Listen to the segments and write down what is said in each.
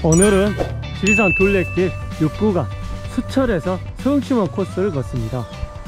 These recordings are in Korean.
오늘은 지리산 둘레길 6구간 수철에서 서흥시원 코스를 걷습니다.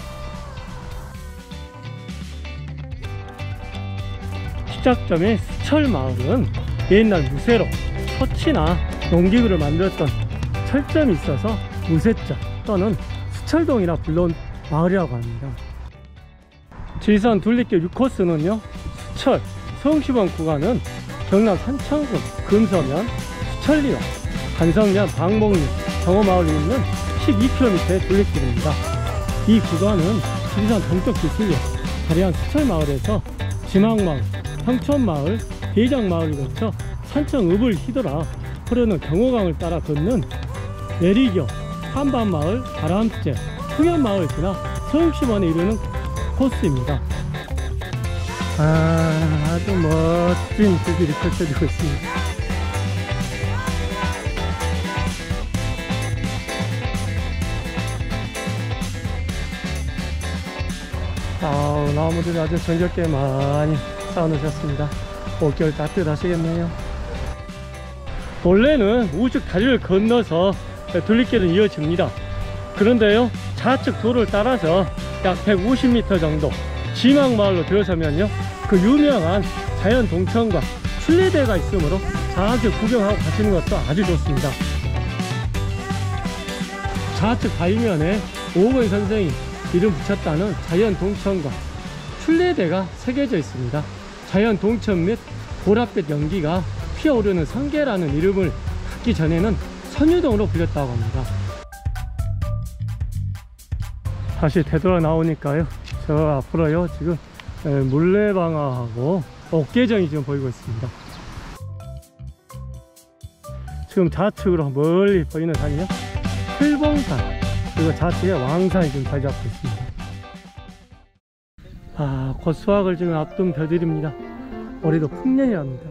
시작점인 수철마을은 옛날 무쇠로 터치나 농기구를 만들었던 철점이 있어서 무쇠점 또는 수철동이라 불러온 마을이라고 합니다. 지리산 둘레길 6코스는요, 수철, 서흥시원 구간은 경남 산청군 금서면, 수천리와 간성면, 방목리, 정어마을이 있는 12km의 둘레길입니다. 이 구간은 지리산 동쪽 기술역 다리안 수철마을에서 지망마을, 평촌마을, 대장마을을 거쳐 산청읍을 휘돌아 흐르는 경호강을 따라 걷는 내리교, 한반마을, 바람째, 풍현마을 지나 서흥시원에 이르는 코스입니다. 아주 멋진 그 길이 펼쳐지고 있습니다. 나무들이 아주 정겹게 많이 쌓아놓으셨습니다. 올겨울 따뜻하시겠네요. 원래는 우측 다리를 건너서 둘레길은 이어집니다. 그런데요, 좌측 도로를 따라서 약 150m 정도 지망마을로 들어서면요, 그 유명한 자연 동천과 순례대가 있으므로 좌측 구경하고 가시는 것도 아주 좋습니다. 좌측 바위면에 오건 선생이 이름 붙였다는 자연 동천과 순례대가 새겨져 있습니다. 자연 동천 및 보랏빛 연기가 피어오르는 성계라는 이름을 갖기 전에는 선유동으로 불렸다고 합니다. 다시 되돌아 나오니까요, 저 앞으로요 지금 물레방아하고 옥계정이 지금 보이고 있습니다. 지금 좌측으로 멀리 보이는 산이요, 풀봉산, 그리고 좌측에 왕산이 지금 자리 잡고 있습니다. 곧 수확을 지금 앞둔 벼들입니다. 올해도 풍년이랍니다.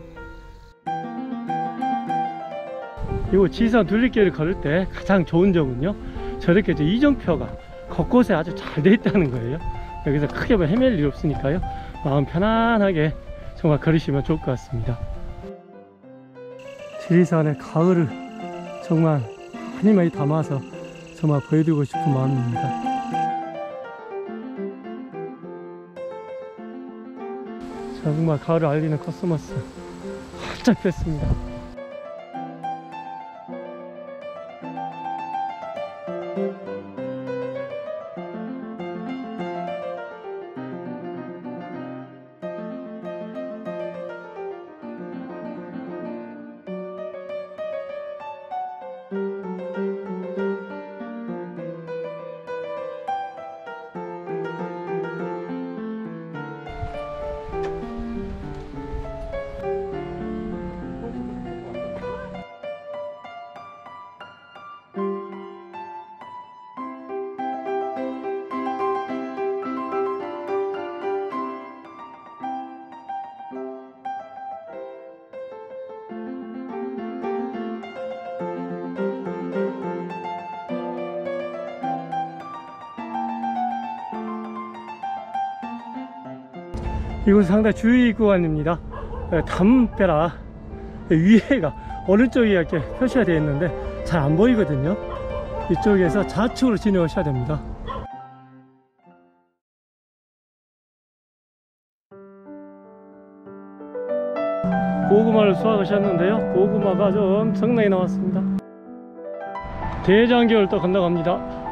이거 지리산 둘레길을 걸을 때 가장 좋은 점은요, 저렇게 이정표가 곳곳에 아주 잘 돼 있다는 거예요. 여기서 크게 헤맬 일 없으니까요, 마음 편안하게 정말 걸으시면 좋을 것 같습니다. 지리산의 가을을 정말 많이 담아서 정말 보여드리고 싶은 마음입니다. 정말 가을을 알리는 코스모스 활짝 폈습니다. 이곳은 상당히 주의 구간입니다. 담벼락 위에가 오른쪽에 이렇게 표시가 되어 있는데 잘 안 보이거든요. 이쪽에서 좌측으로 진행하셔야 됩니다. 고구마를 수확하셨는데요, 고구마가 좀 엄청나게 나왔습니다. 대장교를 또 건너갑니다.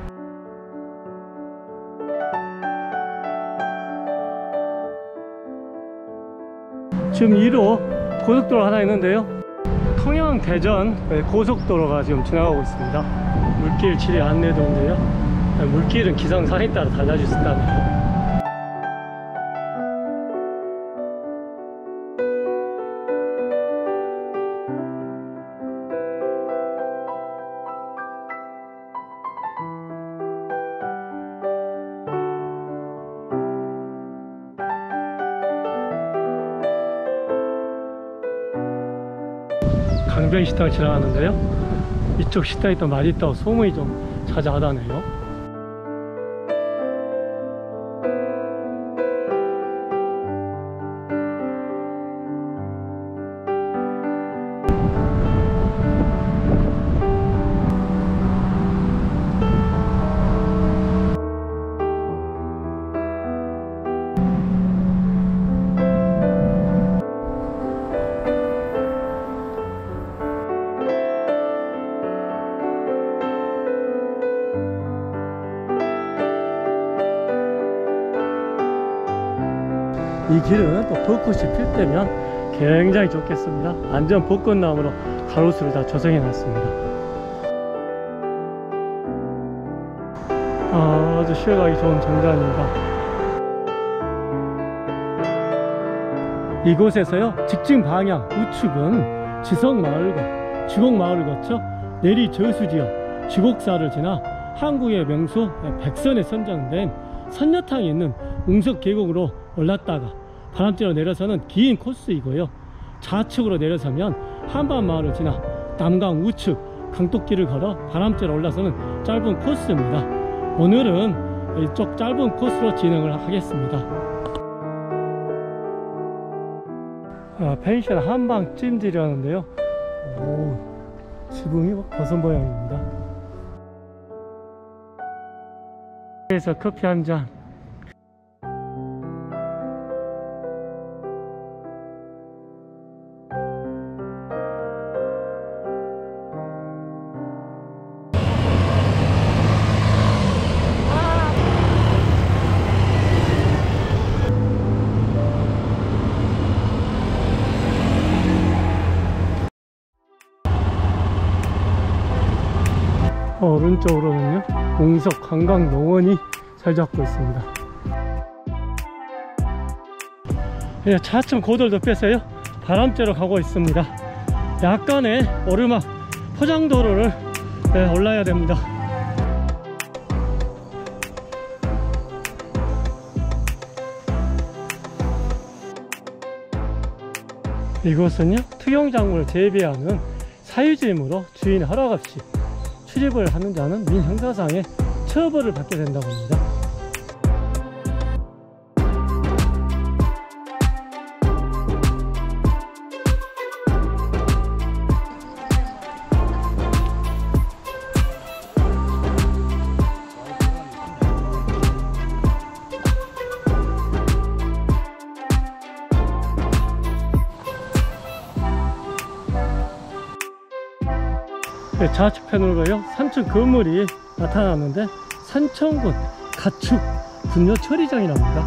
지금 1호 고속도로 하나 있는데요, 통영 대전 고속도로가 지금 지나가고 있습니다. 물길 지리 안내도인데요, 물길은 기상상에 따라 달라질 수 있다네요. 강변식당 지나가는데요, 이쪽 식당이 또 맛있다고 소문이 좀 자자하다네요. 이 길은 또 벚꽃이 필 때면 굉장히 좋겠습니다. 완전 벚꽃나무로 가로수를 다 조성해 놨습니다. 아주 쉬어가기 좋은 정자입니다. 이곳에서요, 직진 방향 우측은 지성마을과 지곡마을을 거쳐 내리 저수지역 지곡사를 지나 한국의 명소 백선에 선정된 선녀탕이 있는 웅석계곡으로 올랐다가 바람째로 내려서는 긴 코스이고요, 좌측으로 내려서면 한반마을을 지나 남강 우측 강독길을 걸어 바람째로 올라서는 짧은 코스입니다. 오늘은 이쪽 짧은 코스로 진행을 하겠습니다. 펜션 한방 찜질이라는데요, 지붕이 버섯 모양입니다. 그래서 커피 한잔. 오른쪽으로는요, 웅석 관광농원이 잘 잡고 있습니다. 차츰 고도를 높여서요, 바람째로 가고 있습니다. 약간의 오르막 포장도로를 올라야 됩니다. 이곳은요, 투경작물을 재배하는 사유지이므로 주인 허락 없이 출입을 하는 자는 민형사상의 처벌을 받게 된다고 합니다. 좌측편으로요, 산청 건물이 나타났는데 산청군 가축 분뇨 처리장이랍니다.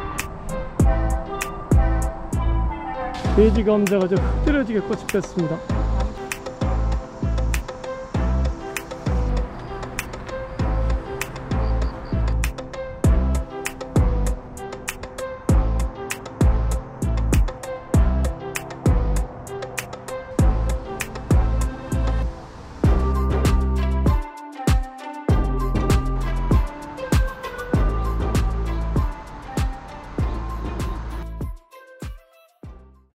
돼지 감자가 좀 흐드러지게 꽃이 폈습니다.